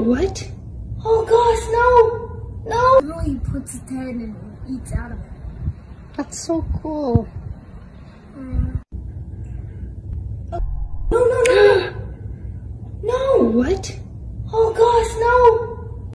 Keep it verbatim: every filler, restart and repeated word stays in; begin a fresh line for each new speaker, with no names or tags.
what?
Oh gosh, no! No! It really puts its head and eats out of it.
That's so cool.
Um, oh, no, no, no! No!
What?
Oh gosh, no!